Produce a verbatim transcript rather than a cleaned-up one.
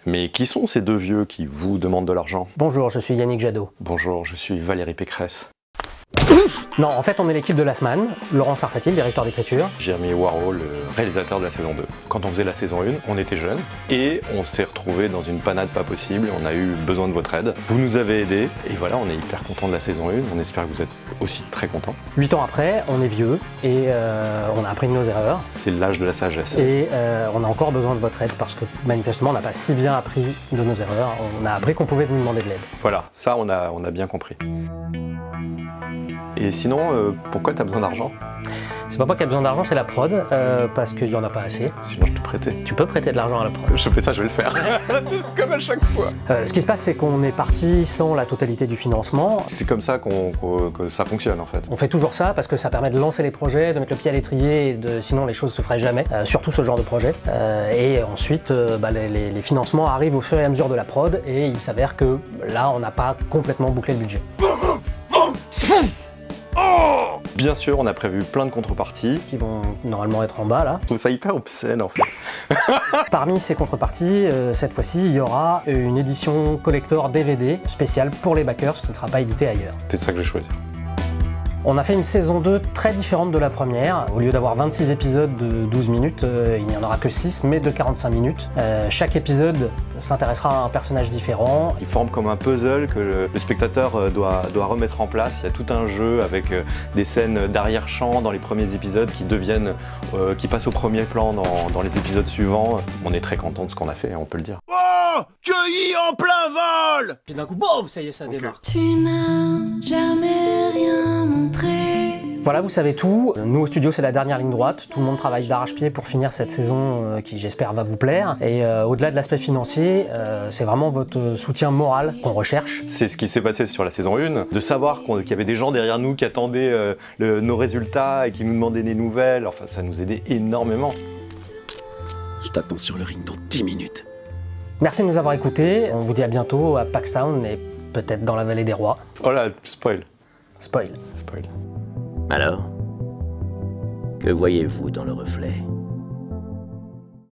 Mais qui sont ces deux vieux qui vous demandent de l'argent? Bonjour, je suis Yannick Jadot. Bonjour, je suis Valérie Pécresse. Non, en fait, on est l'équipe de Last Man, Laurent Sarfati, le directeur d'écriture. Jeremy Warhol, le réalisateur de la saison deux. Quand on faisait la saison un, on était jeunes et on s'est retrouvés dans une panade pas possible. On a eu besoin de votre aide. Vous nous avez aidés et voilà, on est hyper contents de la saison un. On espère que vous êtes aussi très contents. Huit ans après, on est vieux et euh, on a appris de nos erreurs. C'est l'âge de la sagesse. Et euh, on a encore besoin de votre aide parce que manifestement, on n'a pas si bien appris de nos erreurs. On a appris qu'on pouvait vous demander de l'aide. Voilà, ça, on a, on a bien compris. Et sinon, euh, pourquoi tu as besoin d'argent? C'est pas moi qui a besoin d'argent, c'est la prod, euh, parce qu'il n'y en a pas assez. Sinon, je te prêtais. Tu peux prêter de l'argent à la prod. Je fais ça, je vais le faire. Comme à chaque fois. Euh, ce qui se passe, c'est qu'on est parti sans la totalité du financement. C'est comme ça qu'on, qu'on, que ça fonctionne, en fait. On fait toujours ça parce que ça permet de lancer les projets, de mettre le pied à l'étrier, et de, sinon les choses se feraient jamais, euh, surtout ce genre de projet. Euh, et ensuite, euh, bah, les, les, les financements arrivent au fur et à mesure de la prod, et il s'avère que là, on n'a pas complètement bouclé le budget. Bien sûr, on a prévu plein de contreparties. Qui vont normalement être en bas, là. Je trouve ça hyper obscène, en fait. Parmi ces contreparties, euh, cette fois-ci, il y aura une édition collector D V D spéciale pour les backers, qui ne sera pas éditée ailleurs. C'est ça que j'ai choisi. On a fait une saison deux très différente de la première. Au lieu d'avoir vingt-six épisodes de douze minutes, euh, il n'y en aura que six, mais de quarante-cinq minutes. Euh, chaque épisode s'intéressera à un personnage différent. Il forme comme un puzzle que le, le spectateur doit, doit remettre en place. Il y a tout un jeu avec euh, des scènes d'arrière-champ dans les premiers épisodes qui deviennent, euh, qui passent au premier plan dans, dans les épisodes suivants. On est très content de ce qu'on a fait, on peut le dire. Oh, cueilli en plein vol! Puis d'un coup, boum, ça y est, ça démarre. Tu n'as jamais rien montré. Voilà, vous savez tout. Nous au studio, c'est la dernière ligne droite. Tout le monde travaille d'arrache-pied pour finir cette saison euh, qui, j'espère, va vous plaire. Et euh, au-delà de l'aspect financier, euh, c'est vraiment votre soutien moral qu'on recherche. C'est ce qui s'est passé sur la saison un, de savoir qu'on, qu'il y avait des gens derrière nous qui attendaient euh, le, nos résultats et qui nous demandaient des nouvelles. Enfin, ça nous aidait énormément. Je t'attends sur le ring dans dix minutes. Merci de nous avoir écoutés. On vous dit à bientôt à Paxtown et peut-être dans la vallée des rois. Oh là, spoil. Spoil. Spoil. Alors, que voyez-vous dans le reflet ?